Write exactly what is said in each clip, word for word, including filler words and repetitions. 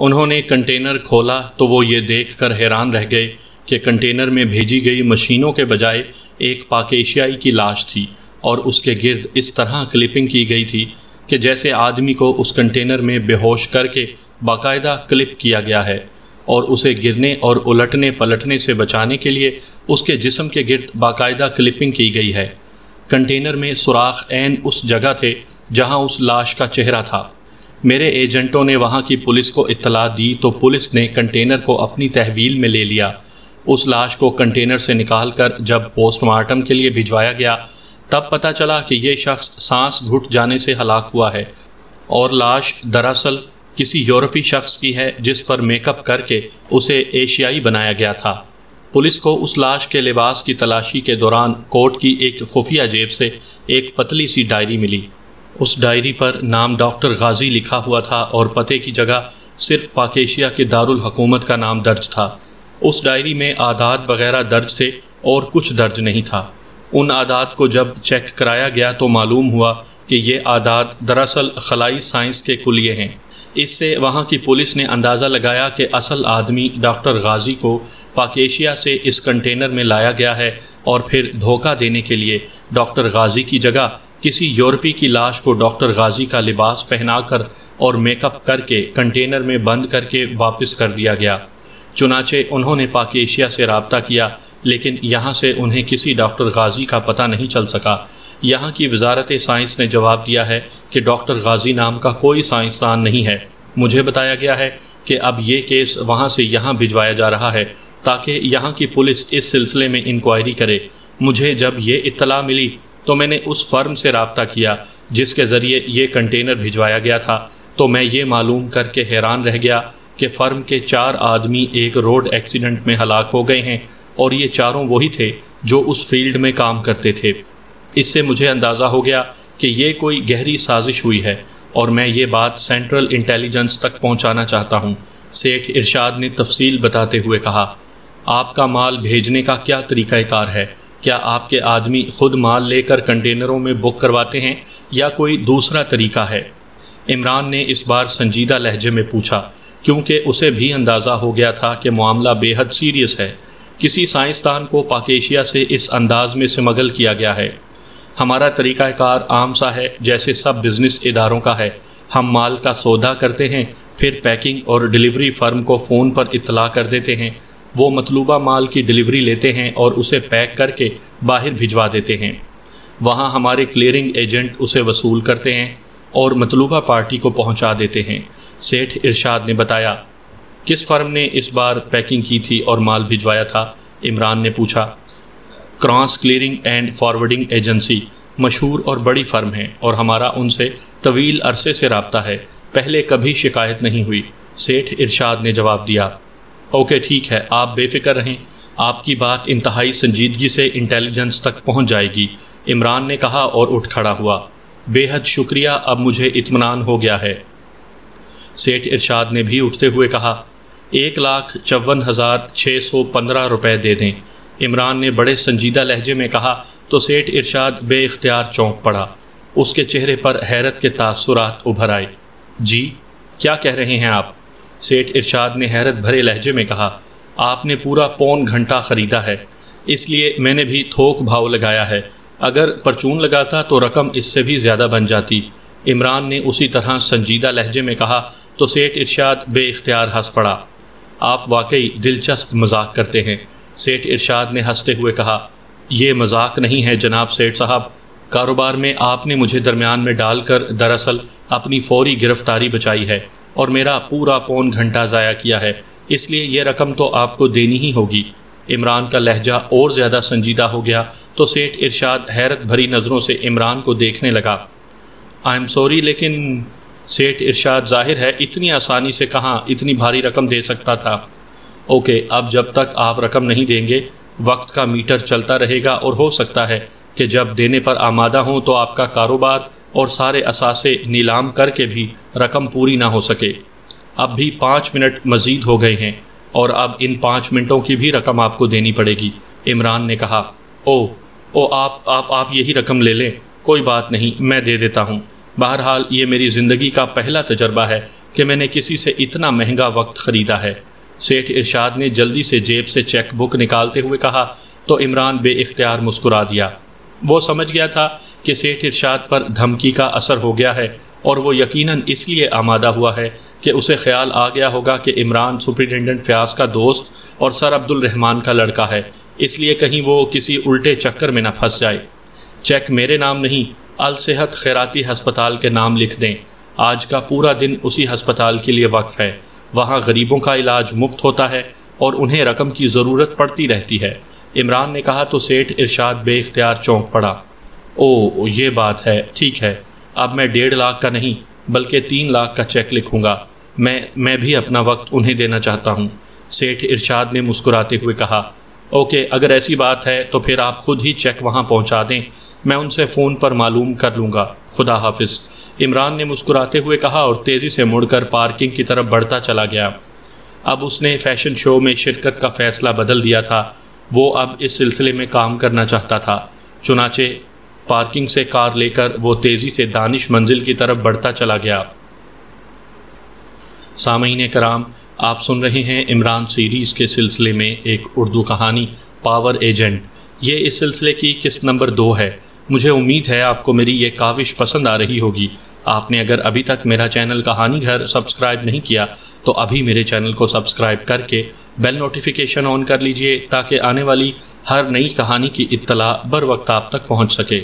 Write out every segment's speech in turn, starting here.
انہوں نے کنٹینر کھولا تو وہ یہ دیکھ کر حیران رہ گئے کہ کنٹینر میں بھیجی گئی مشینوں کے بجائے ایک پاک ایشیائی کی لاش تھی، اور اس کے گرد اس طرح کلپنگ کی گئی تھی کہ جیسے آدمی کو اس کنٹینر میں بے ہوش کر کے باقاعدہ کلپ کیا گیا ہے، اور اسے گرنے اور الٹنے پلٹنے سے بچانے کے لیے اس کے جسم کے گرد باقاعدہ کلپنگ کی گئی ہے۔ کنٹینر میں سوراخ عین اس جگہ تھے جہاں اس لاش کا چہرہ تھا۔ میرے ایجنٹوں نے وہاں کی پولیس کو اطلاع دی تو پولیس نے کنٹینر کو اپنی تحویل میں لے لیا۔ اس لاش کو کنٹینر سے نکال کر جب پوسٹ مارٹم کے لیے بھجوایا گیا تب پتہ چلا کہ یہ شخص سانس گھٹ جانے سے ہلاک ہوا ہے، اور لاش دراصل کسی یورپی شخص کی ہے جس پر میک اپ کر کے اسے ایشیائی بنایا گیا تھا۔ پولیس کو اس لاش کے لباس کی تلاشی کے دوران کوٹ کی ایک خفیہ جیب سے ایک پتلی سی ڈائری ملی۔ اس ڈائری پر نام ڈاکٹر غازی لکھا ہوا تھا اور پتے کی جگہ صرف پاک ایشیا کے دارالحکومت کا نام درج تھا۔ اس ڈائری میں اعداد وغیرہ درج تھے اور کچھ درج نہیں تھا۔ ان اعداد کو جب چیک کرایا گیا تو معلوم ہوا کہ یہ اعداد دراصل خلائی سائنس کے کلیے ہیں۔ اس سے وہاں کی پولیس نے اندازہ لگایا کہ اصل آدمی ڈاکٹر غازی کو پاک ایشیا سے اس کنٹینر میں لایا گیا ہے، اور پھر دھوکہ دینے کے لیے ڈاکٹر غازی کی جگہ کسی یورپی کی لاش کو ڈاکٹر غازی کا لباس پہنا کر اور میک اپ کر کے کنٹینر میں بند کر کے واپس کر دیا گیا۔ چنانچہ انہوں نے پاک ایشیا سے رابطہ کیا، لیکن یہاں سے انہیں کسی ڈاکٹر غازی کا پتہ نہیں چل سکا۔ یہاں کی وزارت سائنس نے جواب دیا ہے کہ ڈاکٹر غازی نام کا کوئی سائنسدان نہیں ہے۔ مجھے بتایا گیا ہے کہ اب یہ کیس وہاں سے یہاں بھجوایا جا رہا ہے تاکہ یہاں کی پولیس اس سلسلے میں انکوائری کرے۔ مجھے جب یہ اطلاع ملی تو میں نے اس فرم سے رابطہ کیا جس کے ذریعے یہ کنٹینر بھجوایا گیا تھا، تو میں یہ معلوم کر کے حیران رہ گیا کہ فرم کے چار آدمی ایک روڈ ایکسیڈنٹ میں ہلاک ہو گئے ہیں، اور یہ چاروں وہی تھے جو اس فیلڈ میں کام کرتے تھے۔ اس سے مجھے اندازہ ہو گیا کہ یہ کوئی گہری سازش ہوئی ہے، اور میں یہ بات سینٹرل انٹیلیجنس تک پہنچانا چاہتا ہوں۔ سیٹھ ارشاد نے تفصیل بتاتے ہوئے کہا، آپ کا مال بھیجنے کا کیا طریقہ کار ہے؟ کیا آپ کے آدمی خود مال لے کر کنٹینروں میں بک کرواتے ہیں یا کوئی دوسرا طریقہ ہے؟ عمران نے اس بار سنجیدہ لہجے میں پوچھا، کیونکہ اسے بھی اندازہ ہو گیا تھا کہ معاملہ بے حد سیریس ہے۔ کسی سائنسدان کو پاک ایشیا سے اس انداز میں سمگل کیا گیا ہے۔ ہمارا طریقہ کار عام سا ہے جیسے سب بزنس اداروں کا ہے۔ ہم مال کا سودا کرتے ہیں، پھر پیکنگ اور ڈیلیوری فرم کو فون پر اطلاع کر دیتے ہیں۔ وہ مطلوبہ مال کی ڈیلیوری لیتے ہیں اور اسے پیک کر کے باہر بھجوا دیتے ہیں۔ وہاں ہمارے کلیئرنگ ایجنٹ اسے وصول کرتے ہیں اور مطلوبہ پارٹی کو پہنچا دیتے ہیں۔ سیٹھ ارشاد نے بتایا۔ کس فرم نے اس بار پیکنگ کی تھی اور مال بھجوایا تھا؟ عمران نے پوچھا۔ Cross clearing and forwarding agency مشہور اور بڑی فرم ہے، اور ہمارا ان سے طویل عرصے سے رابطہ ہے۔ پہلے کبھی شکایت نہیں ہوئی، سیٹھ ارشاد نے جواب دیا۔ اوکے ٹھیک ہے، آپ بے فکر رہیں، آپ کی بات انتہائی سنجیدگی سے انٹیلیجنس تک پہنچ جائے گی، عمران نے کہا اور اٹھ کھڑا ہوا۔ بے حد شکریہ، اب مجھے اطمینان ہو گیا ہے۔ سیٹھ ارشاد نے بھی اٹھتے ہوئے کہا، ایک لاکھ چون ہزار چھ سو پندرہ روپے دے دیں، عمران نے بڑے سنجیدہ لہجے میں کہا تو سیٹھ ارشاد بے اختیار چونک پڑا۔ اس کے چہرے پر حیرت کے تاثرات ابھر آئے۔ جی کیا کہہ رہے ہیں آپ؟ سیٹھ ارشاد نے حیرت بھرے لہجے میں کہا، آپ نے پورا پون گھنٹہ خریدا ہے، اس لیے میں نے بھی تھوک بھاؤ لگایا ہے۔ اگر پرچون لگاتا تو رقم اس سے بھی زیادہ بن جاتی، عمران نے اسی طرح سنجیدہ لہجے میں کہا تو سیٹھ ارشاد بے اختیار ہنس پڑا۔ آپ واقعی دلچسپ مذاق کرتے ہیں، سیٹھ ارشاد نے ہنستے ہوئے کہا۔ یہ مذاق نہیں ہے جناب سیٹھ صاحب، کاروبار میں آپ نے مجھے درمیان میں ڈال کر دراصل اپنی فوری گرفتاری بچائی ہے اور میرا پورا پون گھنٹہ ضائع کیا ہے، اس لیے یہ رقم تو آپ کو دینی ہی ہوگی۔ عمران کا لہجہ اور زیادہ سنجیدہ ہو گیا تو سیٹھ ارشاد حیرت بھری نظروں سے عمران کو دیکھنے لگا۔ آئی ایم سوری لیکن سیٹھ ارشاد ظاہر ہے اتنی آسانی سے کہاں اتنی بھاری رقم دے سکتا تھا۔ اوکے، اب جب تک آپ رقم نہیں دیں گے وقت کا میٹر چلتا رہے گا، اور ہو سکتا ہے کہ جب دینے پر آمادہ ہوں تو آپ کا کاروبار اور سارے اثاثے نیلام کر کے بھی رقم پوری نہ ہو سکے۔ اب بھی پانچ منٹ مزید ہو گئے ہیں اور اب ان پانچ منٹوں کی بھی رقم آپ کو دینی پڑے گی، عمران نے کہا۔ او او آپ آپ آپ یہی رقم لے لیں، کوئی بات نہیں، میں دے دیتا ہوں۔ بہرحال یہ میری زندگی کا پہلا تجربہ ہے کہ میں نے کسی سے اتنا مہنگا وقت خریدا ہے۔ سیٹھ ارشاد نے جلدی سے جیب سے چیک بک نکالتے ہوئے کہا تو عمران بے اختیار مسکرا دیا۔ وہ سمجھ گیا تھا کہ سیٹھ ارشاد پر دھمکی کا اثر ہو گیا ہے، اور وہ یقیناً اس لیے آمادہ ہوا ہے کہ اسے خیال آ گیا ہوگا کہ عمران سپرنٹینڈنٹ فیاض کا دوست اور سر عبد الرحمان کا لڑکا ہے، اس لیے کہیں وہ کسی الٹے چکر میں نہ پھنس جائے۔ چیک میرے نام نہیں، الصحت خیراتی ہسپتال کے نام لکھ دیں۔ آج کا پورا دن اسی ہسپتال کے لیے وقف ہے، وہاں غریبوں کا علاج مفت ہوتا ہے اور انہیں رقم کی ضرورت پڑتی رہتی ہے۔ عمران نے کہا تو سیٹھ ارشاد بے اختیار چونک پڑا۔ او یہ بات ہے، ٹھیک ہے، اب میں ڈیڑھ لاکھ کا نہیں بلکہ تین لاکھ کا چیک لکھوں گا۔ میں میں بھی اپنا وقت انہیں دینا چاہتا ہوں۔ سیٹھ ارشاد نے مسکراتے ہوئے کہا اوکے، اگر ایسی بات ہے تو پھر آپ خود ہی چیک وہاں پہنچا دیں، میں ان سے فون پر معلوم کر لوں گا، خدا حافظ۔ عمران نے مسکراتے ہوئے کہا اور تیزی سے مڑ کر پارکنگ کی طرف بڑھتا چلا گیا۔ اب اس نے فیشن شو میں شرکت کا فیصلہ بدل دیا تھا، وہ اب اس سلسلے میں کام کرنا چاہتا تھا۔ چنانچہ پارکنگ سے کار لے کر وہ تیزی سے دانش منزل کی طرف بڑھتا چلا گیا۔ سامعین کرام، آپ سن رہے ہیں عمران سیریز کے سلسلے میں ایک اردو کہانی پاور ایجنٹ۔ یہ اس سلسلے کی قسط نمبر دو ہے۔ مجھے امید ہے آپ کو میری یہ کاوش پسند آ رہی ہوگی۔ آپ نے اگر ابھی تک میرا چینل کہانی گھر سبسکرائب نہیں کیا تو ابھی میرے چینل کو سبسکرائب کر کے بیل نوٹیفیکیشن آن کر لیجئے تاکہ آنے والی ہر نئی کہانی کی اطلاع بر وقت آپ تک پہنچ سکے۔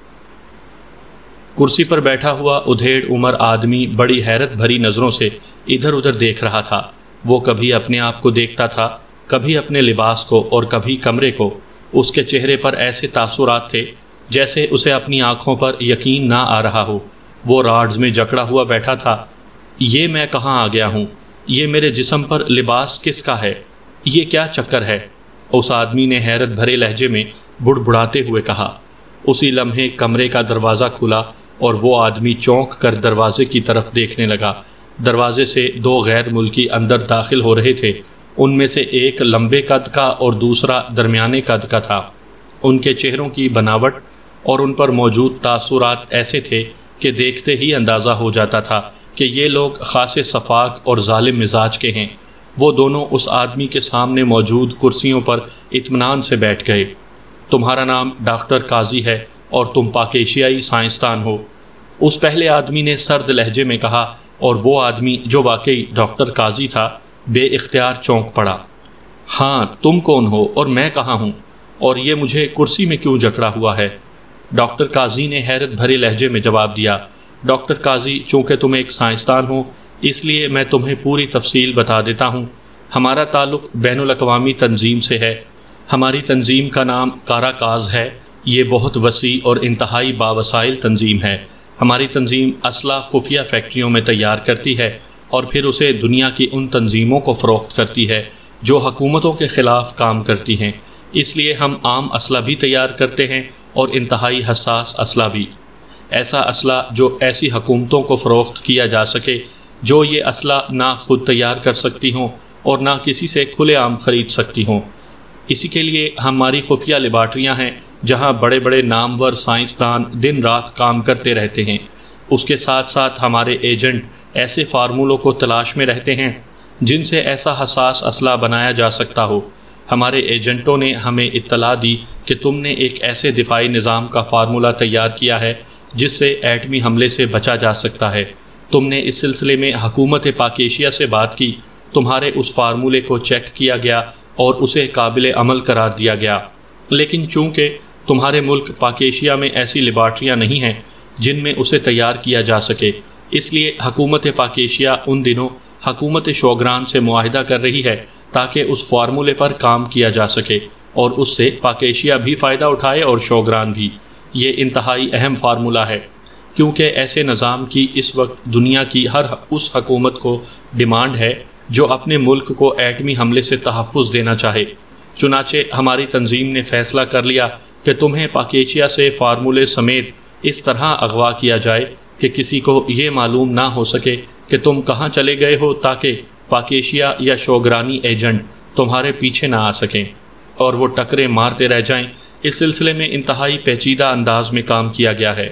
کرسی پر بیٹھا ہوا ادھیڑ عمر آدمی بڑی حیرت بھری نظروں سے ادھر ادھر دیکھ رہا تھا۔ وہ کبھی اپنے آپ کو دیکھتا تھا، کبھی اپنے لباس کو اور کبھی کمرے کو۔ اس کے چہرے پر ایسے تاثرات تھے جیسے اسے اپنی آنکھوں پر یقین نہ آ رہا ہو۔ وہ راڈز میں جکڑا ہوا بیٹھا تھا۔ یہ میں کہاں آ گیا ہوں؟ یہ میرے جسم پر لباس کس کا ہے؟ یہ کیا چکر ہے؟ اس آدمی نے حیرت بھرے لہجے میں بڑبڑاتے ہوئے کہا۔ اسی لمحے کمرے کا دروازہ کھلا اور وہ آدمی چونک کر دروازے کی طرف دیکھنے لگا۔ دروازے سے دو غیر ملکی اندر داخل ہو رہے تھے۔ ان میں سے ایک لمبے قد کا اور دوسرا درمیانے قد کا تھا۔ ان کے چہروں کی بناوٹ اور ان پر موجود تاثرات ایسے تھے کہ دیکھتے ہی اندازہ ہو جاتا تھا کہ یہ لوگ خاصے صفاق اور ظالم مزاج کے ہیں۔ وہ دونوں اس آدمی کے سامنے موجود کرسیوں پر اطمینان سے بیٹھ گئے۔ تمہارا نام ڈاکٹر قاضی ہے اور تم پاک ایشیائی سائنسدان ہو، اس پہلے آدمی نے سرد لہجے میں کہا، اور وہ آدمی جو واقعی ڈاکٹر قاضی تھا بے اختیار چونک پڑا۔ ہاں، تم کون ہو اور میں کہاں ہوں، اور یہ مجھے کرسی میں کیوں جکڑا ہوا ہے؟ ڈاکٹر قاضی نے حیرت بھرے لہجے میں جواب دیا، ڈاکٹر قاضی، چونکہ تم ایک سائنسدان ہو اس لیے میں تمہیں پوری تفصیل بتا دیتا ہوں۔ ہمارا تعلق بین الاقوامی تنظیم سے ہے۔ ہماری تنظیم کا نام کاراکاز ہے۔ یہ بہت وسیع اور انتہائی باوسائل تنظیم ہے۔ ہماری تنظیم اسلحہ خفیہ فیکٹریوں میں تیار کرتی ہے اور پھر اسے دنیا کی ان تنظیموں کو فروخت کرتی ہے جو حکومتوں کے خلاف کام کرتی ہیں۔ اس لیے ہم عام اسلحہ بھی تیار کرتے ہیں اور انتہائی حساس اسلحہ بھی، ایسا اسلحہ جو ایسی حکومتوں کو فروخت کیا جا سکے جو یہ اسلحہ نہ خود تیار کر سکتی ہوں اور نہ کسی سے کھلے عام خرید سکتی ہوں۔ اسی کے لیے ہماری خفیہ لیبارٹریاں ہیں جہاں بڑے بڑے نامور سائنسدان دن رات کام کرتے رہتے ہیں۔ اس کے ساتھ ساتھ ہمارے ایجنٹ ایسے فارمولوں کو تلاش میں رہتے ہیں جن سے ایسا حساس اسلحہ بنایا جا سکتا ہو۔ ہمارے ایجنٹوں نے ہمیں اطلاع دی کہ تم نے ایک ایسے دفاعی نظام کا فارمولہ تیار کیا ہے جس سے ایٹمی حملے سے بچا جا سکتا ہے۔ تم نے اس سلسلے میں حکومت پاک ایشیا سے بات کی، تمہارے اس فارمولے کو چیک کیا گیا اور اسے قابل عمل قرار دیا گیا، لیکن چونکہ تمہارے ملک پاک ایشیا میں ایسی لیبارٹریاں نہیں ہیں جن میں اسے تیار کیا جا سکے، اس لیے حکومت پاک ایشیا ان دنوں حکومت شوگران سے معاہدہ کر رہی ہے تاکہ اس فارمولے پر کام کیا جا سکے اور اس سے پاک ایشیا بھی فائدہ اٹھائے اور شوگران بھی۔ یہ انتہائی اہم فارمولہ ہے کیونکہ ایسے نظام کی اس وقت دنیا کی ہر اس حکومت کو ڈیمانڈ ہے جو اپنے ملک کو ایٹمی حملے سے تحفظ دینا چاہے۔ چنانچہ ہماری تنظیم نے فیصلہ کر لیا کہ تمہیں پاک ایشیا سے فارمولے سمیت اس طرح اغوا کیا جائے کہ کسی کو یہ معلوم نہ ہو سکے کہ تم کہاں چلے گئے ہو، تاکہ پاک ایشیا یا شوگرانی ایجنٹ تمہارے پیچھے نہ آ سکیں اور وہ ٹکرے مارتے رہ جائیں۔ اس سلسلے میں انتہائی پیچیدہ انداز میں کام کیا گیا ہے۔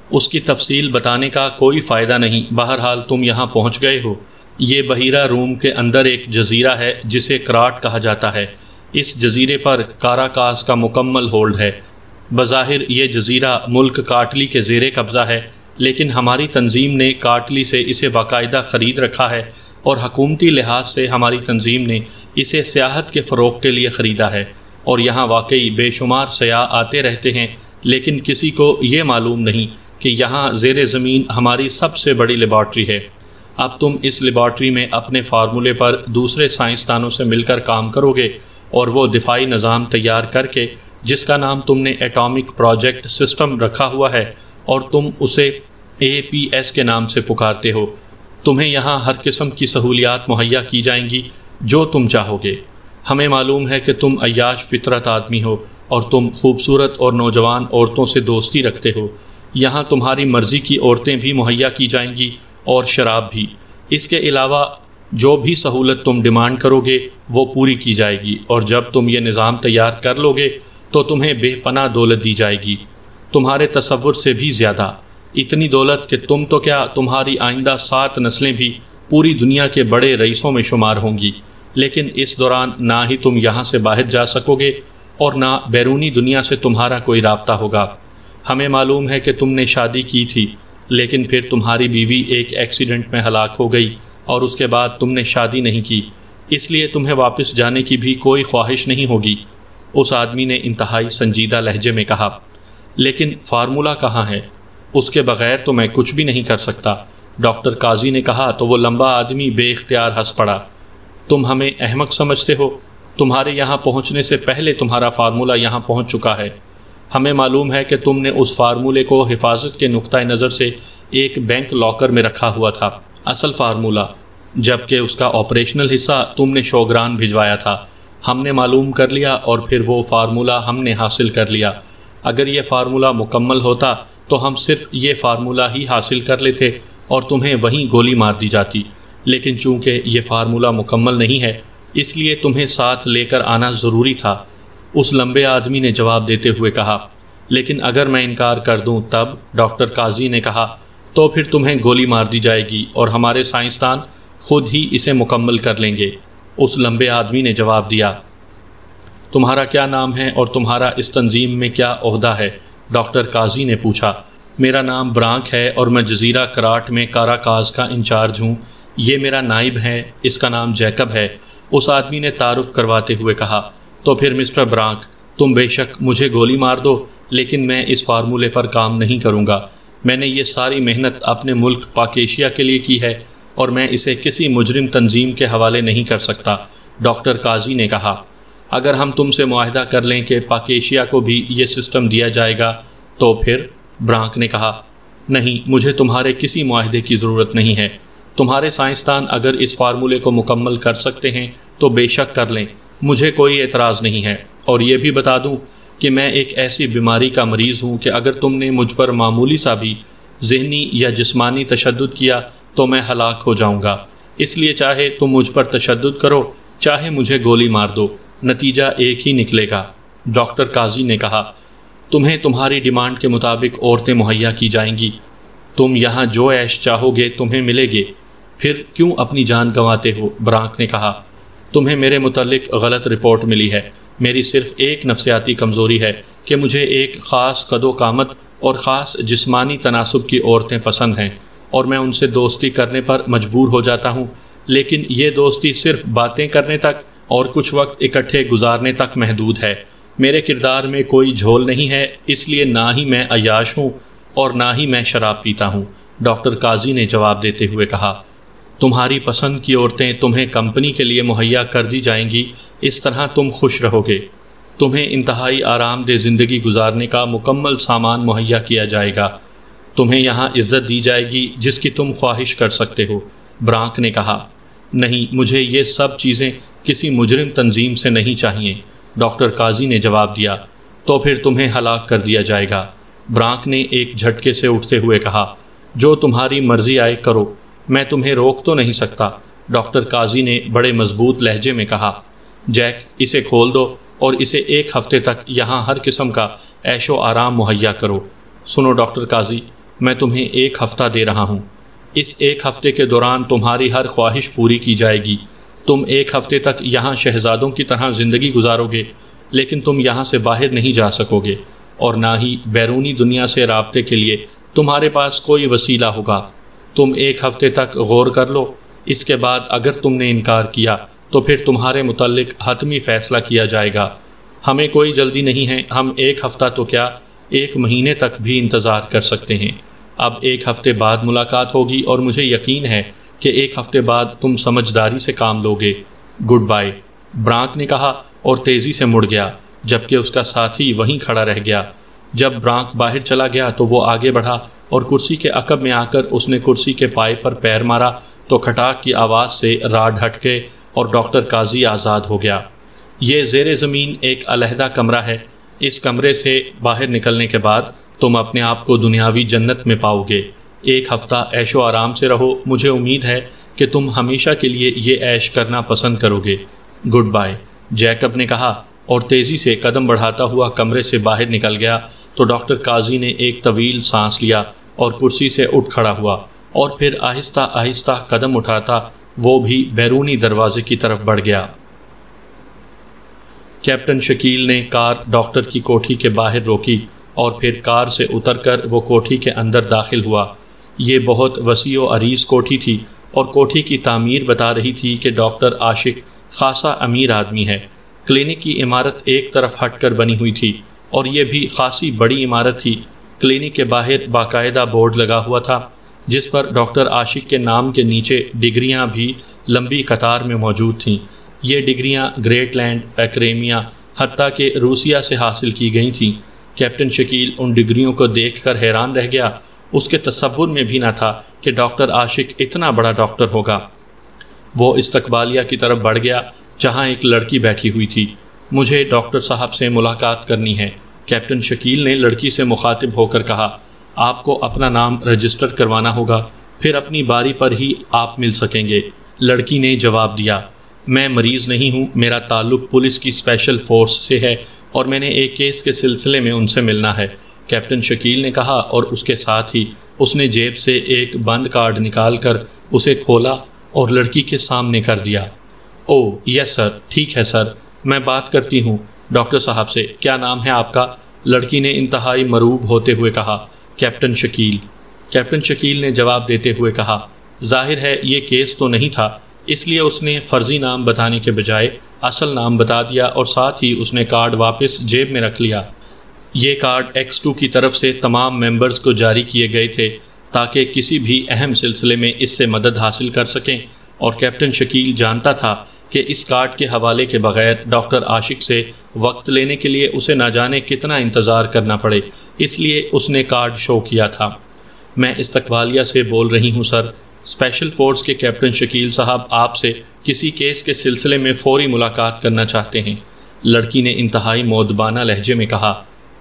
اس کی تفصیل بتانے کا کوئی فائدہ نہیں، بہرحال تم یہاں پہنچ گئے ہو۔ یہ بحیرہ روم کے اندر ایک جزیرہ ہے جسے کراٹ کہا جاتا ہے۔ اس جزیرے پر کاراکاز کا مکمل ہولڈ ہے۔ بظاہر یہ جزیرہ ملک کاٹلی کے زیر قبضہ ہے، لیکن ہماری تنظیم نے کاٹلی سے اسے باقاعدہ خرید رکھا ہے اور حکومتی لحاظ سے ہماری تنظیم نے اسے سیاحت کے فروغ کے لیے خریدا ہے، اور یہاں واقعی بے شمار سیاح آتے رہتے ہیں، لیکن کسی کو یہ معلوم نہیں کہ یہاں زیر زمین ہماری سب سے بڑی لیبارٹری ہے۔ اب تم اس لیبارٹری میں اپنے فارمولے پر دوسرے سائنسدانوں سے مل کر کام کرو گے، اور وہ دفاعی نظام تیار کر کے جس کا نام تم نے ایٹامک پروجیکٹ سسٹم رکھا ہوا ہے اور تم اسے اے پی ایس کے نام سے پکارتے ہو، تمہیں یہاں ہر قسم کی سہولیات مہیا کی جائیں گی جو تم چاہو گے۔ ہمیں معلوم ہے کہ تم عیاش فطرت آدمی ہو اور تم خوبصورت اور نوجوان عورتوں سے دوستی رکھتے ہو۔ یہاں تمہاری مرضی کی عورتیں بھی مہیا کی جائیں گی اور شراب بھی۔ اس کے علاوہ جو بھی سہولت تم ڈیمانڈ کرو گے وہ پوری کی جائے گی، اور جب تم یہ نظام تیار کر لو گے تو تمہیں بے پناہ دولت دی جائے گی، تمہارے تصور سے بھی زیادہ، اتنی دولت کہ تم تو کیا تمہاری آئندہ سات نسلیں بھی پوری دنیا کے بڑے رئیسوں میں شمار ہوں گی۔ لیکن اس دوران نہ ہی تم یہاں سے باہر جا سکو گے اور نہ بیرونی دنیا سے تمہارا کوئی رابطہ ہوگا۔ ہمیں معلوم ہے کہ تم نے شادی کی تھی، لیکن پھر تمہاری بیوی ایک ایکسیڈنٹ میں ہلاک ہو گئی اور اس کے بعد تم نے شادی نہیں کی، اس لیے تمہیں واپس جانے کی بھی کوئی خواہش نہیں ہوگی۔ اس آدمی نے انتہائی سنجیدہ لہجے میں کہا، لیکن فارمولہ کہاں ہے؟ اس کے بغیر تو میں کچھ بھی نہیں کر سکتا، ڈاکٹر قاضی نے کہا تو وہ لمبا آدمی بے اختیار ہنس پڑا۔ تم ہمیں احمق سمجھتے ہو؟ تمہارے یہاں پہنچنے سے پہلے تمہارا فارمولہ یہاں پہنچ چکا ہے۔ ہمیں معلوم ہے کہ تم نے اس فارمولے کو حفاظت کے نقطۂ نظر سے ایک بینک لاکر میں رکھا ہوا تھا، اصل فارمولہ، جبکہ اس کا آپریشنل حصہ تم نے شوگران بھجوایا تھا۔ ہم نے معلوم کر لیا اور پھر وہ فارمولہ ہم نے حاصل کر لیا۔ اگر یہ فارمولہ مکمل ہوتا تو ہم صرف یہ فارمولہ ہی حاصل کر لیتے اور تمہیں وہیں گولی مار دی جاتی، لیکن چونکہ یہ فارمولہ مکمل نہیں ہے اس لیے تمہیں ساتھ لے کر آنا ضروری تھا، اس لمبے آدمی نے جواب دیتے ہوئے کہا۔ لیکن اگر میں انکار کر دوں تب؟ ڈاکٹر قاضی نے کہا، تو پھر تمہیں گولی مار دی جائے گی اور ہمارے سائنسدان خود ہی اسے مکمل کر لیں گے۔ اس لمبے آدمی نے جواب دیا۔ تمہارا کیا نام ہے اور تمہارا اس تنظیم میں کیا عہدہ ہے؟ ڈاکٹر قاضی نے پوچھا۔ میرا نام برانک ہے اور میں جزیرہ کراٹ میں کاراکاز کا انچارج ہوں۔ یہ میرا نائب ہے، اس کا نام جیکب ہے، اس آدمی نے تعارف کرواتے ہوئے کہا۔ تو پھر مسٹر برانک، تم بے شک مجھے گولی مار دو، لیکن میں اس فارمولے پر کام نہیں کروں گا۔ میں نے یہ ساری محنت اپنے ملک پاک ایشیا کے لیے کی ہے اور میں اسے کسی مجرم تنظیم کے حوالے نہیں کر سکتا، ڈاکٹر قاضی نے کہا۔ اگر ہم تم سے معاہدہ کر لیں کہ پاک ایشیا کو بھی یہ سسٹم دیا جائے گا تو پھر؟ برانک نے کہا۔ نہیں، مجھے تمہارے کسی معاہدے کی ضرورت نہیں ہے۔ تمہارے سائنسدان اگر اس فارمولے کو مکمل کر سکتے ہیں تو بے شک کر لیں، مجھے کوئی اعتراض نہیں ہے۔ اور یہ بھی بتا دوں کہ میں ایک ایسی بیماری کا مریض ہوں کہ اگر تم نے مجھ پر معمولی سا بھی ذہنی یا جسمانی تشدد کیا تو میں ہلاک ہو جاؤں گا۔ اس لیے چاہے تم مجھ پر تشدد کرو، چاہے مجھے گولی مار دو، نتیجہ ایک ہی نکلے گا، ڈاکٹر قاضی نے کہا۔ تمہیں تمہاری ڈیمانڈ کے مطابق عورتیں مہیا کی جائیں گی، تم یہاں جو عیش چاہو گے تمہیں ملے گے، پھر کیوں اپنی جان گنواتے ہو؟ برانک نے کہا۔ تمہیں میرے متعلق غلط رپورٹ ملی ہے۔ میری صرف ایک نفسیاتی کمزوری ہے کہ مجھے ایک خاص قد و قامت اور خاص جسمانی تناسب کی عورتیں پسند ہیں اور میں ان سے دوستی کرنے پر مجبور ہو جاتا ہوں، لیکن یہ دوستی صرف باتیں کرنے تک اور کچھ وقت اکٹھے گزارنے تک محدود ہے۔ میرے کردار میں کوئی جھول نہیں ہے، اس لیے نہ ہی میں عیاش ہوں اور نہ ہی میں شراب پیتا ہوں، ڈاکٹر قاضی نے جواب دیتے ہوئے کہا۔ تمہاری پسند کی عورتیں تمہیں کمپنی کے لیے مہیا کر دی جائیں گی، اس طرح تم خوش رہو گے۔ تمہیں انتہائی آرام دہ زندگی گزارنے کا مکمل سامان مہیا کیا جائے گا۔ تمہیں یہاں عزت دی جائے گی جس کی تم خواہش کر سکتے ہو، برانک نے کہا۔ نہیں، مجھے یہ سب چیزیں کسی مجرم تنظیم سے نہیں چاہیے، ڈاکٹر قاضی نے جواب دیا۔ تو پھر تمہیں ہلاک کر دیا جائے گا، برانک نے ایک جھٹکے سے اٹھتے ہوئے کہا۔ جو تمہاری مرضی آئے کرو، میں تمہیں روک تو نہیں سکتا، ڈاکٹر قاضی نے بڑے مضبوط لہجے میں کہا۔ جیک، اسے کھول دو اور اسے ایک ہفتے تک یہاں ہر قسم کا عیش و آرام مہیا کرو۔ سنو ڈاکٹر قاضی، میں تمہیں ایک ہفتہ دے رہا ہوں۔ اس ایک ہفتے کے دوران تمہاری ہر خواہش پوری کی جائے گی۔ تم ایک ہفتے تک یہاں شہزادوں کی طرح زندگی گزارو گے، لیکن تم یہاں سے باہر نہیں جا سکو گے، اور نہ ہی بیرونی دنیا سے رابطے کے لیے تمہارے پاس کوئی وسیلہ ہوگا۔ تم ایک ہفتے تک غور کر لو، اس کے بعد اگر تم نے انکار کیا تو پھر تمہارے متعلق حتمی فیصلہ کیا جائے گا۔ ہمیں کوئی جلدی نہیں ہے، ہم ایک ہفتہ تو کیا ایک مہینے تک بھی انتظار کر سکتے ہیں۔ اب ایک ہفتے بعد ملاقات ہوگی اور مجھے یقین ہے کہ ایک ہفتے بعد تم سمجھداری سے کام لوگے۔ گڈ بائے، برانک نے کہا اور تیزی سے مڑ گیا، جبکہ اس کا ساتھی وہیں کھڑا رہ گیا۔ جب برانک باہر چلا گیا تو وہ آگے بڑھا اور کرسی کے عقب میں آ کر اس نے کرسی کے پائے پر پیر مارا تو کھٹاک کی آواز سے راڈ ہٹ گئے اور ڈاکٹر قاضی آزاد ہو گیا۔ یہ زیر زمین ایک علیحدہ کمرہ ہے۔ اس کمرے سے باہر نکلنے کے بعد تم اپنے آپ کو دنیاوی جنت میں پاؤ گے۔ ایک ہفتہ عیش و آرام سے رہو، مجھے امید ہے کہ تم ہمیشہ کے لیے یہ عیش کرنا پسند کرو گے۔ گڈ بائے، جیکب نے کہا اور تیزی سے قدم بڑھاتا ہوا کمرے سے باہر نکل گیا تو ڈاکٹر قاضی نے ایک طویل سانس لیا اور کرسی سے اٹھ کھڑا ہوا، اور پھر آہستہ آہستہ قدم اٹھاتا وہ بھی بیرونی دروازے کی طرف بڑھ گیا۔ کیپٹن شکیل نے کار ڈاکٹر کی کوٹھی کے باہر روکی اور پھر کار سے اتر کر وہ کوٹھی کے اندر داخل ہوا۔ یہ بہت وسیع و عریض کوٹھی تھی اور کوٹھی کی تعمیر بتا رہی تھی کہ ڈاکٹر عاشق خاصا امیر آدمی ہے۔ کلینک کی عمارت ایک طرف ہٹ کر بنی ہوئی تھی اور یہ بھی خاصی بڑی عمارت تھی۔ کلینک کے باہر باقاعدہ بورڈ لگا ہوا تھا جس پر ڈاکٹر عاشق کے نام کے نیچے ڈگریاں بھی لمبی قطار میں موجود تھیں۔ یہ ڈگریاں گریٹ لینڈ، ایکریمیا، حتیٰ کہ روسیہ سے حاصل کی گئی تھیں۔ کیپٹن شکیل ان ڈگریوں کو دیکھ کر حیران رہ گیا۔ اس کے تصور میں بھی نہ تھا کہ ڈاکٹر عاشق اتنا بڑا ڈاکٹر ہوگا۔ وہ استقبالیہ کی طرف بڑھ گیا جہاں ایک لڑکی بیٹھی ہوئی تھی۔ مجھے ڈاکٹر صاحب سے ملاقات کرنی ہے، کیپٹن شکیل نے لڑکی سے مخاطب ہو کر کہا۔ آپ کو اپنا نام رجسٹر کروانا ہوگا، پھر اپنی باری پر ہی آپ مل سکیں گے۔ لڑکی نے جواب دیا، میں مریض نہیں ہوں، میرا تعلق پولیس کی اسپیشل فورس سے ہے اور میں نے ایک کیس کے سلسلے میں ان سے ملنا ہے، کیپٹن شکیل نے کہا، اور اس کے ساتھ ہی اس نے جیب سے ایک بند کارڈ نکال کر اسے کھولا اور لڑکی کے سامنے کر دیا۔ او یس سر، ٹھیک ہے سر، میں بات کرتی ہوں ڈاکٹر صاحب سے۔ کیا نام ہے آپ کا؟ لڑکی نے انتہائی مروب ہوتے ہوئے کہا۔ کیپٹن شکیل، کیپٹن شکیل نے جواب دیتے ہوئے کہا۔ ظاہر ہے یہ کیس تو نہیں تھا، اس لیے اس نے فرضی نام بتانے کے بجائے اصل نام بتا دیا اور ساتھ ہی اس نے کارڈ واپس جیب میں رکھ لیا۔ یہ کارڈ ایکس ٹو کی طرف سے تمام ممبرز کو جاری کیے گئے تھے تاکہ کسی بھی اہم سلسلے میں اس سے مدد حاصل کر سکیں، اور کیپٹن شکیل جانتا تھا کہ اس کارڈ کے حوالے کے بغیر ڈاکٹر عاشق سے وقت لینے کے لیے اسے نہ جانے کتنا انتظار کرنا پڑے، اس لیے اس نے کارڈ شو کیا تھا۔ میں استقبالیہ سے بول رہی ہوں سر، اسپیشل فورس کے کیپٹن شکیل صاحب آپ سے کسی کیس کے سلسلے میں فوری ملاقات کرنا چاہتے ہیں، لڑکی نے انتہائی مؤدبانہ لہجے میں کہا۔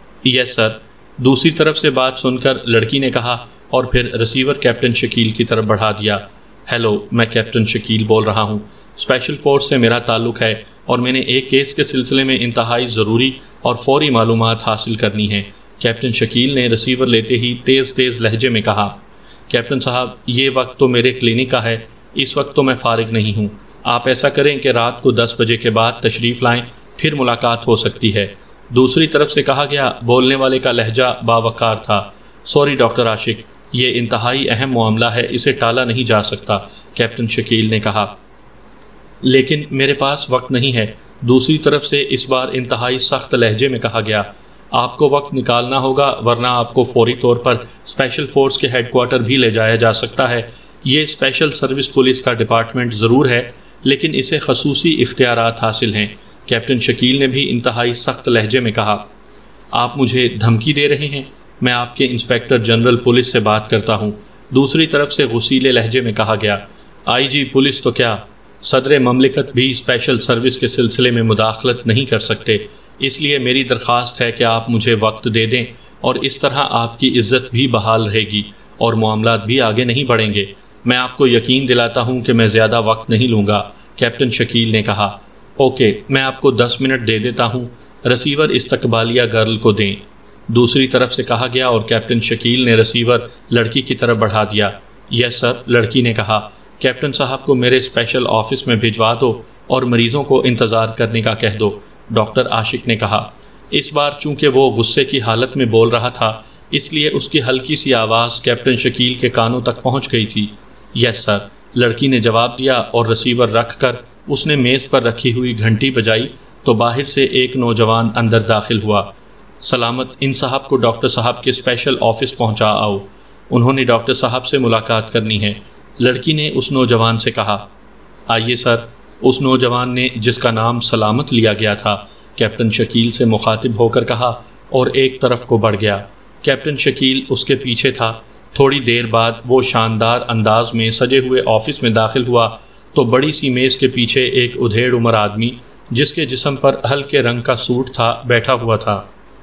یس سر، دوسری طرف سے بات سن کر لڑکی نے کہا اور پھر ریسیور کیپٹن شکیل کی طرف بڑھا دیا۔ ہیلو، میں کیپٹن شکیل بول رہا ہوں، اسپیشل فورس سے میرا تعلق ہے اور میں نے ایک کیس کے سلسلے میں انتہائی ضروری اور فوری معلومات حاصل کرنی ہیں، کیپٹن شکیل نے ریسیور لیتے ہی تیز تیز لہجے میں کہا۔ کیپٹن صاحب، یہ وقت تو میرے کلینک کا ہے، اس وقت تو میں فارغ نہیں ہوں، آپ ایسا کریں کہ رات کو دس بجے کے بعد تشریف لائیں، پھر ملاقات ہو سکتی ہے، دوسری طرف سے کہا گیا۔ بولنے والے کا لہجہ باوقار تھا۔ سوری ڈاکٹر عاشق، یہ انتہائی اہم معاملہ ہے، اسے ٹالا نہیں جا سکتا، کیپٹن شکیل نے کہا۔ لیکن میرے پاس وقت نہیں ہے، دوسری طرف سے اس بار انتہائی سخت لہجے میں کہا گیا۔ آپ کو وقت نکالنا ہوگا ورنہ آپ کو فوری طور پر اسپیشل فورس کے ہیڈ کوارٹر بھی لے جایا جا سکتا ہے۔ یہ اسپیشل سروس پولیس کا ڈپارٹمنٹ ضرور ہے لیکن اسے خصوصی اختیارات حاصل ہیں، کیپٹن شکیل نے بھی انتہائی سخت لہجے میں کہا۔ آپ مجھے دھمکی دے رہے ہیں؟ میں آپ کے انسپیکٹر جنرل پولیس سے بات کرتا ہوں، دوسری طرف سے غصیلے لہجے میں کہا گیا۔ آئی جی پولیس تو کیا، صدر مملکت بھی اسپیشل سروس کے سلسلے میں مداخلت نہیں کر سکتے، اس لیے میری درخواست ہے کہ آپ مجھے وقت دے دیں اور اس طرح آپ کی عزت بھی بحال رہے گی اور معاملات بھی آگے نہیں بڑھیں گے۔ میں آپ کو یقین دلاتا ہوں کہ میں زیادہ وقت نہیں لوں گا، کیپٹن شکیل نے کہا۔ اوکے، میں آپ کو دس منٹ دے دیتا ہوں، ریسیور استقبالیہ گرل کو دیں۔ دوسری طرف سے کہا گیا اور کیپٹن شکیل نے ریسیور لڑکی کی طرف بڑھا دیا۔ یس سر، لڑکی نے کہا۔ کیپٹن صاحب کو میرے اسپیشل آفس میں بھجوا دو اور مریضوں کو انتظار کرنے کا کہہ دو، ڈاکٹر عاشق نے کہا۔ اس بار چونکہ وہ غصے کی حالت میں بول رہا تھا، اس لیے اس کی ہلکی سی آواز کیپٹن شکیل کے کانوں تک پہنچ گئی تھی۔ یس سر، لڑکی نے جواب دیا اور ریسیور رکھ کر اس نے میز پر رکھی ہوئی گھنٹی بجائی تو باہر سے ایک نوجوان اندر داخل ہوا۔ سلامت، ان صاحب کو ڈاکٹر صاحب کے اسپیشل آفس پہنچا آؤ، انہوں نے ڈاکٹر صاحب سے ملاقات کرنی ہے، لڑکی نے اس نوجوان سے کہا۔ آئیے سر، اس نوجوان نے جس کا نام سلامت لیا گیا تھا کیپٹن شکیل سے مخاطب ہو کر کہا اور ایک طرف کو بڑھ گیا۔ کیپٹن شکیل اس کے پیچھے تھا۔ تھوڑی دیر بعد وہ شاندار انداز میں سجے ہوئے آفس میں داخل ہوا تو بڑی سی میز کے پیچھے ایک ادھیڑ عمر آدمی جس کے جسم پر ہلکے رنگ کا سوٹ تھا بیٹھا ہوا تھا۔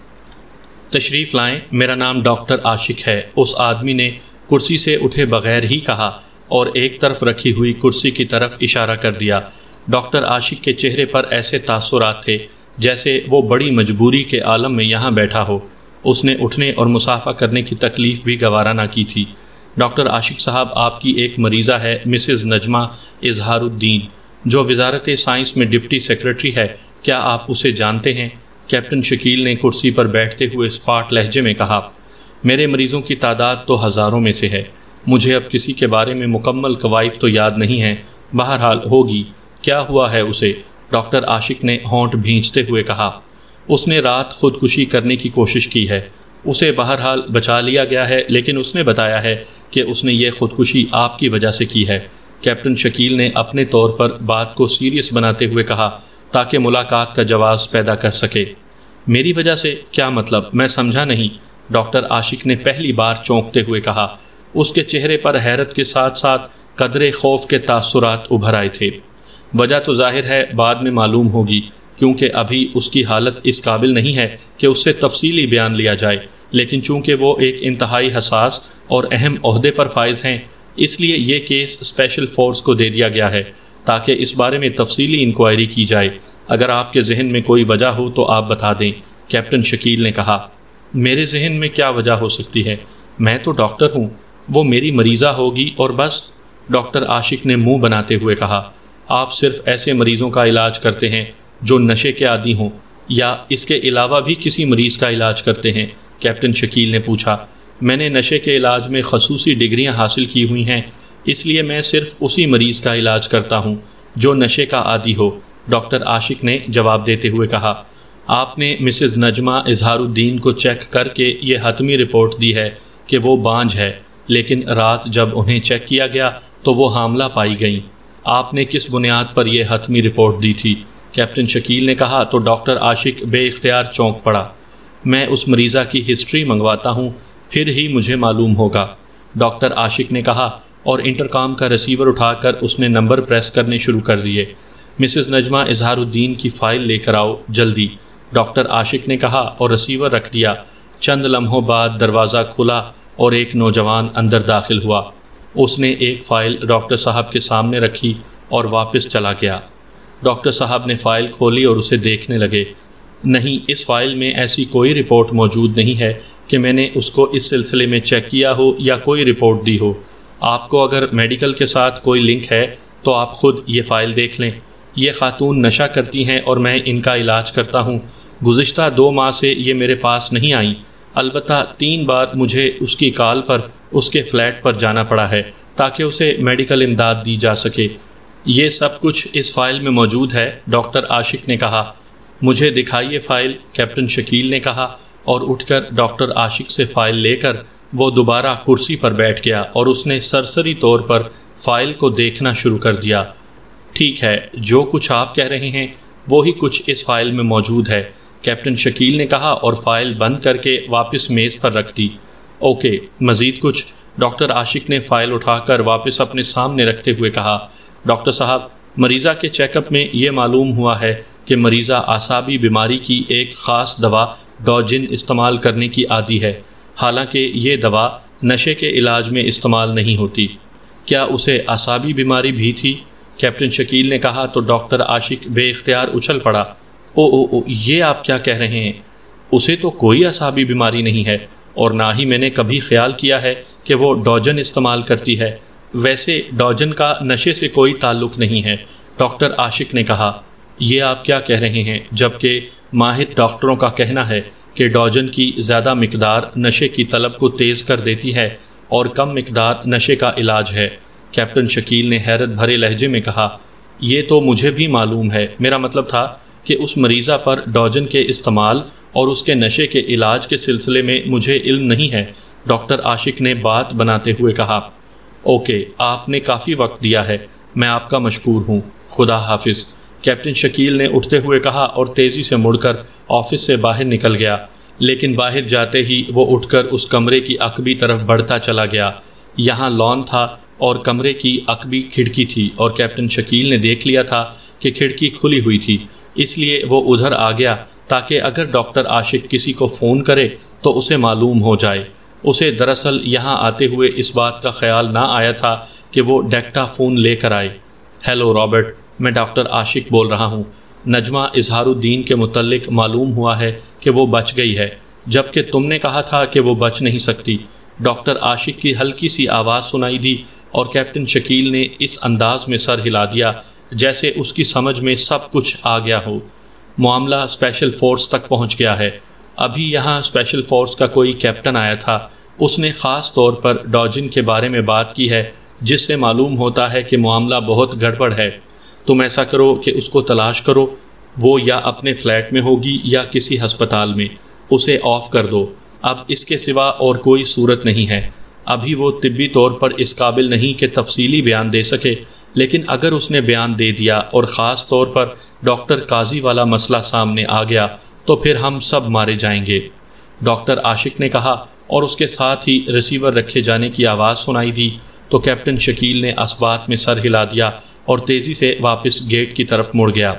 تشریف لائیں، میرا نام ڈاکٹر عاشق ہے، اس آدمی نے کرسی سے اٹھے بغیر ہی کہا اور ایک طرف رکھی ہوئی کرسی کی طرف اشارہ کر دیا۔ ڈاکٹر عاشق کے چہرے پر ایسے تاثرات تھے جیسے وہ بڑی مجبوری کے عالم میں یہاں بیٹھا ہو۔ اس نے اٹھنے اور مصافحہ کرنے کی تکلیف بھی گوارا نہ کی تھی۔ ڈاکٹر عاشق صاحب، آپ کی ایک مریضہ ہے مسز نجمہ اظہار الدین، جو وزارت سائنس میں ڈپٹی سیکرٹری ہے، کیا آپ اسے جانتے ہیں؟ کیپٹن شکیل نے کرسی پر بیٹھتے ہوئے اسپاٹ لہجے میں کہا۔ میرے مریضوں کی تعداد تو ہزاروں میں سے ہے، مجھے اب کسی کے بارے میں مکمل کوائف تو یاد نہیں ہیں، بہرحال ہوگی۔ کیا ہوا ہے اسے؟ ڈاکٹر عاشق نے ہونٹ بھینچتے ہوئے کہا۔ اس نے رات خودکشی کرنے کی کوشش کی ہے، اسے بہرحال بچا لیا گیا ہے، لیکن اس نے بتایا ہے کہ اس نے یہ خودکشی آپ کی وجہ سے کی ہے۔ کیپٹن شکیل نے اپنے طور پر بات کو سیریس بناتے ہوئے کہا تاکہ ملاقات کا جواز پیدا کر سکے۔ میری وجہ سے کیا مطلب؟ میں سمجھا نہیں، ڈاکٹر عاشق نے پہلی بار چونکتے ہوئے کہا۔ اس کے چہرے پر حیرت کے ساتھ ساتھ قدرے خوف کے تاثرات ابھر آئے تھے۔ وجہ تو ظاہر ہے بعد میں معلوم ہوگی، کیونکہ ابھی اس کی حالت اس قابل نہیں ہے کہ اس سے تفصیلی بیان لیا جائے، لیکن چونکہ وہ ایک انتہائی حساس اور اہم عہدے پر فائز ہیں، اس لیے یہ کیس اسپیشل فورس کو دے دیا گیا ہے تاکہ اس بارے میں تفصیلی انکوائری کی جائے۔ اگر آپ کے ذہن میں کوئی وجہ ہو تو آپ بتا دیں، کیپٹن شکیل نے کہا۔ میرے ذہن میں کیا وجہ ہو سکتی ہے؟ میں تو ڈاکٹر ہوں، وہ میری مریضہ ہوگی اور بس، ڈاکٹر عاشق نے منہ بناتے ہوئے کہا۔ آپ صرف ایسے مریضوں کا علاج کرتے ہیں جو نشے کے عادی ہوں، یا اس کے علاوہ بھی کسی مریض کا علاج کرتے ہیں؟ کیپٹن شکیل نے پوچھا۔ میں نے نشے کے علاج میں خصوصی ڈگریاں حاصل کی ہوئی ہیں، اس لیے میں صرف اسی مریض کا علاج کرتا ہوں جو نشے کا عادی ہو، ڈاکٹر عاشق نے جواب دیتے ہوئے کہا۔ آپ نے مسز نجمہ اظہار الدین کو چیک کر کے یہ حتمی رپورٹ دی ہے کہ وہ بانجھ ہے، لیکن رات جب انہیں چیک کیا گیا تو وہ حاملہ پائی گئیں۔ آپ نے کس بنیاد پر یہ حتمی رپورٹ دی تھی؟ کیپٹن شکیل نے کہا تو ڈاکٹر عاشق بے اختیار چونک پڑا۔ میں اس مریضہ کی ہسٹری منگواتا ہوں، پھر ہی مجھے معلوم ہوگا، ڈاکٹر عاشق نے کہا اور انٹرکام کا ریسیور اٹھا کر اس نے نمبر پریس کرنے شروع کر دیے۔ مسز نجمہ اظہار الدین کی فائل لے کر آؤ جلدی، ڈاکٹر عاشق نے کہا اور ریسیور رکھ دیا۔ چند لمحوں بعد دروازہ کھلا اور ایک نوجوان اندر داخل ہوا۔ اس نے ایک فائل ڈاکٹر صاحب کے سامنے رکھی اور واپس چلا گیا۔ ڈاکٹر صاحب نے فائل کھولی اور اسے دیکھنے لگے۔ نہیں، اس فائل میں ایسی کوئی رپورٹ موجود نہیں ہے کہ میں نے اس کو اس سلسلے میں چیک کیا ہو یا کوئی رپورٹ دی ہو۔ آپ کو اگر میڈیکل کے ساتھ کوئی لنک ہے تو آپ خود یہ فائل دیکھ لیں۔ یہ خاتون نشہ کرتی ہیں اور میں ان کا علاج کرتا ہوں۔ گزشتہ دو ماہ سے یہ میرے پاس نہیں آئیں، البتہ تین بار مجھے اس کی کال پر اس کے فلیٹ پر جانا پڑا ہے تاکہ اسے میڈیکل امداد دی جا سکے۔ یہ سب کچھ اس فائل میں موجود ہے، ڈاکٹر عاشق نے کہا۔ مجھے دکھائیے فائل، کیپٹن شکیل نے کہا اور اٹھ کر ڈاکٹر عاشق سے فائل لے کر وہ دوبارہ کرسی پر بیٹھ گیا اور اس نے سرسری طور پر فائل کو دیکھنا شروع کر دیا۔ ٹھیک ہے، جو کچھ آپ کہہ رہے ہیں وہی کچھ اس فائل میں موجود ہے، کیپٹن شکیل نے کہا اور فائل بند کر کے واپس میز پر رکھ دی۔ اوکے، مزید کچھ؟ ڈاکٹر عاشق نے فائل اٹھا کر واپس اپنے سامنے رکھتے ہوئے کہا۔ ڈاکٹر صاحب، مریضہ کے چیک اپ میں یہ معلوم ہوا ہے کہ مریضہ اعصابی بیماری کی ایک خاص دوا ڈوجن استعمال کرنے کی عادی ہے، حالانکہ یہ دوا نشے کے علاج میں استعمال نہیں ہوتی۔ کیا اسے اعصابی بیماری بھی تھی؟ کیپٹن شکیل نے کہا تو ڈاکٹر عاشق بے اختیار اچھل پڑا۔ او او او یہ آپ کیا کہہ رہے ہیں؟ اسے تو کوئی اعصابی بیماری نہیں ہے اور نہ ہی میں نے کبھی خیال کیا ہے کہ وہ ڈوجن استعمال کرتی ہے۔ ویسے ڈوجن کا نشے سے کوئی تعلق نہیں ہے، ڈاکٹر عاشق نے کہا۔ یہ آپ کیا کہہ رہے ہیں، جبکہ ماہر ڈاکٹروں کا کہنا ہے کہ ڈوجن کی زیادہ مقدار نشے کی طلب کو تیز کر دیتی ہے اور کم مقدار نشے کا علاج ہے۔ کیپٹن شکیل نے حیرت بھرے لہجے میں کہا، یہ تو مجھے بھی معلوم ہے، میرا مطلب تھا کہ اس مریضہ پر ڈوجن کے استعمال اور اس کے نشے کے علاج کے سلسلے میں مجھے علم نہیں ہے، ڈاکٹر عاشق نے بات بناتے ہوئے کہا۔ اوکے، آپ نے کافی وقت دیا ہے، میں آپ کا مشکور ہوں، خدا حافظ، کیپٹن شکیل نے اٹھتے ہوئے کہا اور تیزی سے مڑ کر آفس سے باہر نکل گیا، لیکن باہر جاتے ہی وہ اٹھ کر اس کمرے کی عقبی طرف بڑھتا چلا گیا۔ یہاں لان تھا اور کمرے کی عقبی کھڑکی تھی اور کیپٹن شکیل نے دیکھ لیا تھا کہ کھڑکی کھلی ہوئی تھی، اس لیے وہ ادھر آ گیا تاکہ اگر ڈاکٹر عاشق کسی کو فون کرے تو اسے معلوم ہو جائے۔ اسے دراصل یہاں آتے ہوئے اس بات کا خیال نہ آیا تھا کہ وہ ڈیکٹا فون لے کر آئے۔ ہیلو رابرٹ، میں ڈاکٹر عاشق بول رہا ہوں۔ نجمہ اظہار الدین کے متعلق معلوم ہوا ہے کہ وہ بچ گئی ہے، جبکہ تم نے کہا تھا کہ وہ بچ نہیں سکتی۔ ڈاکٹر عاشق کی ہلکی سی آواز سنائی دی اور کیپٹن شکیل نے اس انداز میں سر ہلا دیا جیسے اس کی سمجھ میں سب کچھ آ گیا ہو۔ معاملہ اسپیشل فورس تک پہنچ گیا ہے۔ ابھی یہاں اسپیشل فورس کا کوئی کیپٹن آیا تھا، اس نے خاص طور پر ڈوجن کے بارے میں بات کی ہے، جس سے معلوم ہوتا ہے کہ معاملہ بہت گڑبڑ ہے۔ تم ایسا کرو کہ اس کو تلاش کرو، وہ یا اپنے فلیٹ میں ہوگی یا کسی ہسپتال میں، اسے آف کر دو۔ اب اس کے سوا اور کوئی صورت نہیں ہے۔ ابھی وہ طبی طور پر اس قابل نہیں کہ تفصیلی بیان دے سکے، لیکن اگر اس نے بیان دے دیا اور خاص طور پر ڈاکٹر قاضی والا مسئلہ سامنے آ گیا تو پھر ہم سب مارے جائیں گے، ڈاکٹر عاشق نے کہا، اور اس کے ساتھ ہی ریسیور رکھے جانے کی آواز سنائی دی تو کیپٹن شکیل نے اس بات میں سر ہلا دیا اور تیزی سے واپس گیٹ کی طرف مڑ گیا۔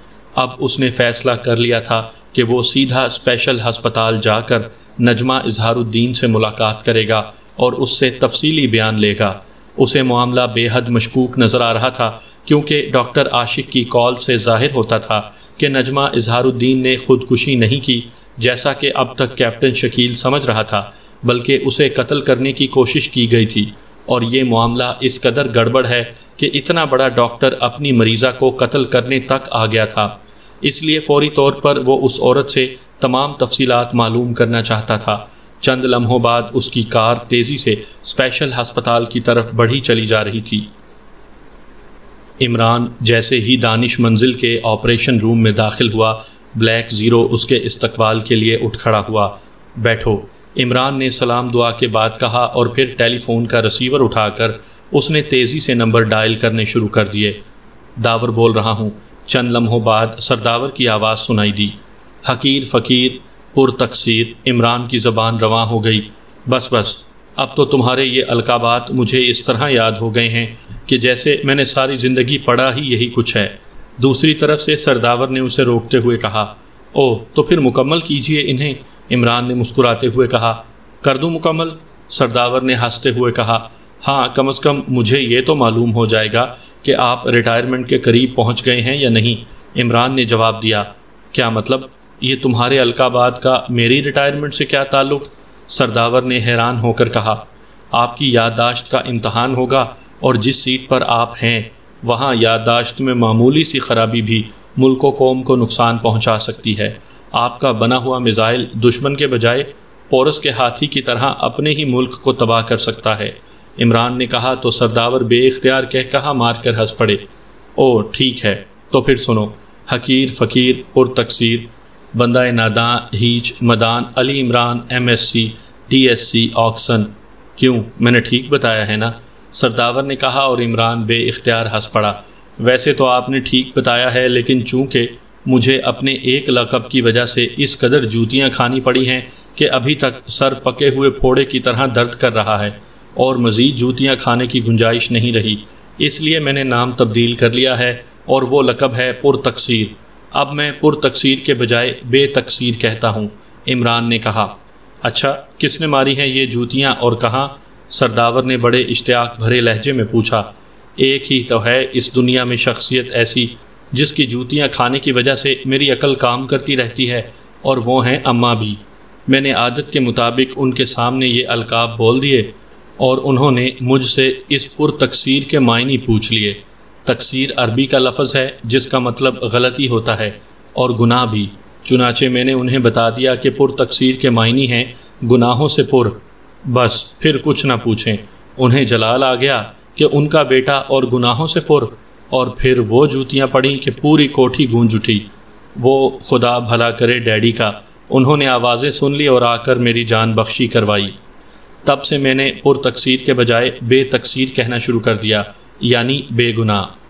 اب اس نے فیصلہ کر لیا تھا کہ وہ سیدھا اسپیشل ہسپتال جا کر نجمہ اظہار الدین سے ملاقات کرے گا اور اس سے تفصیلی بیان لے گا۔ اسے معاملہ بے حد مشکوک نظر آ رہا تھا، کیونکہ ڈاکٹر عاشق کی کال سے ظاہر ہوتا تھا کہ نجمہ اظہار الدین نے خودکشی نہیں کی جیسا کہ اب تک کیپٹن شکیل سمجھ رہا تھا، بلکہ اسے قتل کرنے کی کوشش کی گئی تھی، اور یہ معاملہ اس قدر گڑبڑ ہے کہ اتنا بڑا ڈاکٹر اپنی مریضہ کو قتل کرنے تک آ گیا تھا۔ اس لیے فوری طور پر وہ اس عورت سے تمام تفصیلات معلوم کرنا چاہتا تھا۔ چند لمحوں بعد اس کی کار تیزی سے اسپیشل ہسپتال کی طرف بڑھی چلی جا رہی تھی۔ عمران جیسے ہی دانش منزل کے آپریشن روم میں داخل ہوا، بلیک زیرو اس کے استقبال کے لیے اٹھ کھڑا ہوا۔ بیٹھو، عمران نے سلام دعا کے بعد کہا اور پھر ٹیلی فون کا ریسیور اٹھا کر اس نے تیزی سے نمبر ڈائل کرنے شروع کر دیے۔ داور بول رہا ہوں۔ چند لمحوں بعد سرداور کی آواز سنائی دی۔ حقیر فقیر پر تقصیر، عمران کی زبان رواں ہو گئی۔ بس بس، اب تو تمہارے یہ القابات مجھے اس طرح یاد ہو گئے ہیں کہ جیسے میں نے ساری زندگی پڑھا ہی یہی کچھ ہے۔ دوسری طرف سے سرداور نے اسے روکتے ہوئے کہا، او تو پھر مکمل کیجئے انہیں۔ عمران نے مسکراتے ہوئے کہا، کر دوں مکمل؟ سرداور نے ہنستے ہوئے کہا، ہاں، کم از کم مجھے یہ تو معلوم ہو جائے گا کہ آپ ریٹائرمنٹ کے قریب پہنچ گئے ہیں یا نہیں۔ عمران نے جواب دیا، کیا مطلب؟ یہ تمہارے القابات کا میری ریٹائرمنٹ سے کیا تعلق؟ سرداور نے حیران ہو کر کہا، آپ کی یادداشت کا امتحان ہوگا اور جس سیٹ پر آپ ہیں وہاں یادداشت میں معمولی سی خرابی بھی ملک و قوم کو نقصان پہنچا سکتی ہے۔ آپ کا بنا ہوا میزائل دشمن کے بجائے پورس کے ہاتھی کی طرح اپنے ہی ملک کو تباہ کر سکتا ہے۔ عمران نے کہا تو سرداور بے اختیار کہہ کہا مار کر ہنس پڑے۔ او ٹھیک ہے، تو پھر سنو۔ حقیر فقیر پر تقصیر، بندہ ناداں ہیچ مدان Ali Imran M S C D S C Oxon. کیوں، میں نے ٹھیک بتایا ہے نا؟ سرداور نے کہا اور عمران بے اختیار ہنس پڑا۔ ویسے تو آپ نے ٹھیک بتایا ہے، لیکن چونکہ مجھے اپنے ایک لقب کی وجہ سے اس قدر جوتیاں کھانی پڑی ہیں کہ ابھی تک سر پکے ہوئے پھوڑے کی طرح درد کر رہا ہے اور مزید جوتیاں کھانے کی گنجائش نہیں رہی، اس لیے میں نے نام تبدیل کر لیا ہے اور وہ لقب ہے پر تقصیر۔ اب میں پر تقصیر کے بجائے بے تقصیر کہتا ہوں، عمران نے کہا۔ اچھا، کس نے ماری ہیں یہ جوتیاں اور کہاں؟ سرداور نے بڑے اشتیاق بھرے لہجے میں پوچھا۔ ایک ہی تو ہے اس دنیا میں شخصیت ایسی جس کی جوتیاں کھانے کی وجہ سے میری عقل کام کرتی رہتی ہے، اور وہ ہیں اماں بھی۔ میں نے عادت کے مطابق ان کے سامنے یہ القاب بول دیے اور انہوں نے مجھ سے اس پر تکثیر کے معنی پوچھ لیے۔ تکثیر عربی کا لفظ ہے جس کا مطلب غلطی ہوتا ہے، اور گناہ بھی۔ چنانچہ میں نے انہیں بتا دیا کہ پر تکثیر کے معنی ہیں گناہوں سے پر۔ بس پھر کچھ نہ پوچھیں، انہیں جلال آ گیا کہ ان کا بیٹا اور گناہوں سے پر، اور پھر وہ جوتیاں پڑیں کہ پوری کوٹھی گونج اٹھی۔ وہ خدا بھلا کرے ڈیڈی کا، انہوں نے آوازیں سن لی اور آ کر میری جان بخشی کروائی۔ تب سے میں نے پر تکثیر کے بجائے بے تکثیر کہنا شروع کر دیا، یعنی بے گناہ۔